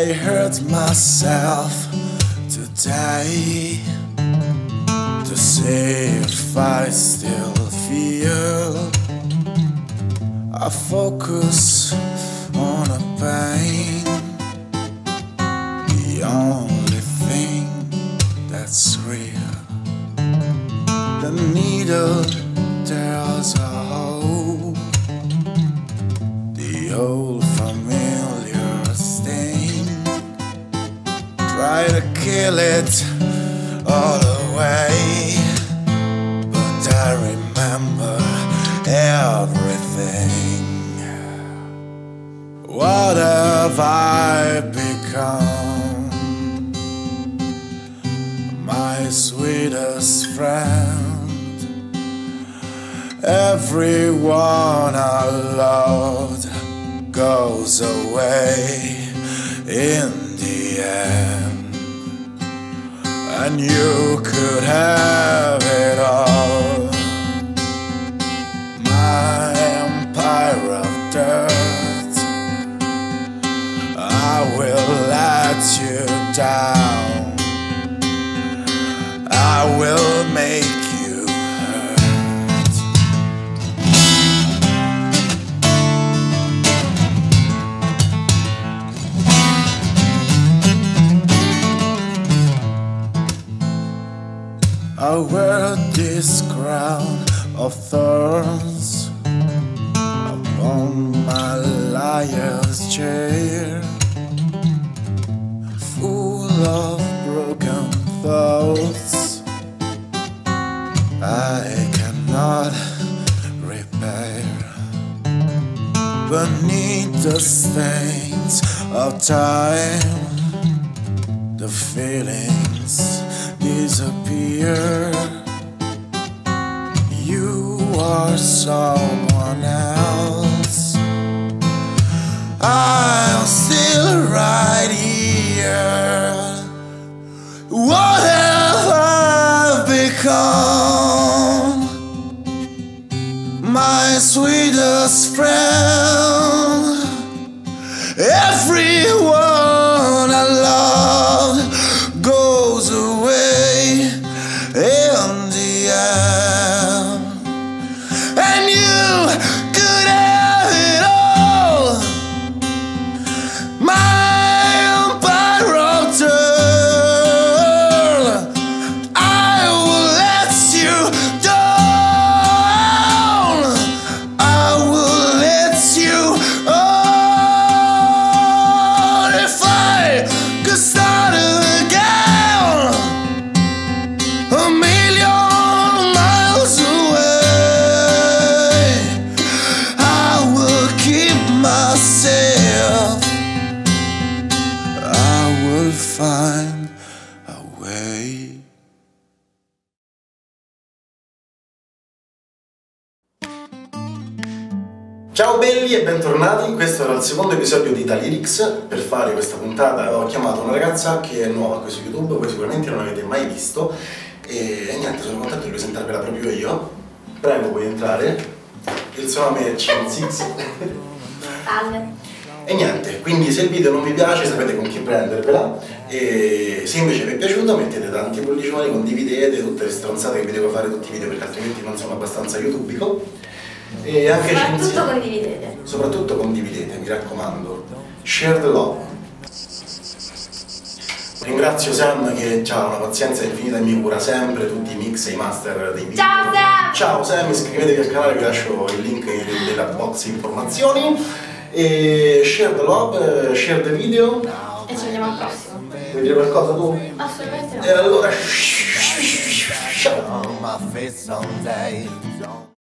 I hurt myself today to see if I still feel. I focus on a pain, the only thing that's real. The needle tells a hope, the old familiar stain. Try to kill it all away, but I remember everything. What have I become? My sweetest friend. Everyone I loved goes away in the end, and you could have it all. My empire of dirt, I will let you down. I will make you hurt. I wear this crown of thorns upon my liar's chair, full of broken thoughts I cannot repair. Beneath the stains of time, the feelings disappear. You are someone else, I'm still right here. What have I become? My sweetest friend. Everyone I loved goes away in the end, and you could have it all. My empire of dirt, I will let you down. I will let you on. If I could start again, a million miles away, I will keep myself. I will find a way. Ciao belli e bentornati, questo era il secondo episodio di Italyrics. Per fare questa puntata ho chiamato una ragazza che è nuova qui su YouTube, voi sicuramente non l'avete mai visto, e niente, sono contento di presentarvela proprio io. Prego, puoi entrare. Il suo nome è Cin6. Salve. E niente, quindi se il video non vi piace sapete con chi prendervela, e se invece vi è piaciuto mettete tanti pollicioni, condividete tutte le stronzate che vi devo fare tutti i video, perché altrimenti non sono abbastanza youtubico. E anche Soprattutto condividete. Soprattutto condividete, mi raccomando. Share the love. Ringrazio Sam che ha una pazienza infinita e mi cura sempre tutti i mix e i master dei video. Ciao Sam! Ciao Sam, iscrivetevi al canale, vi lascio il link nella box informazioni. E share the love, share the video. E ci vediamo al prossimo. Vuoi dire qualcosa tu? Assolutamente no. E allora... On my face someday.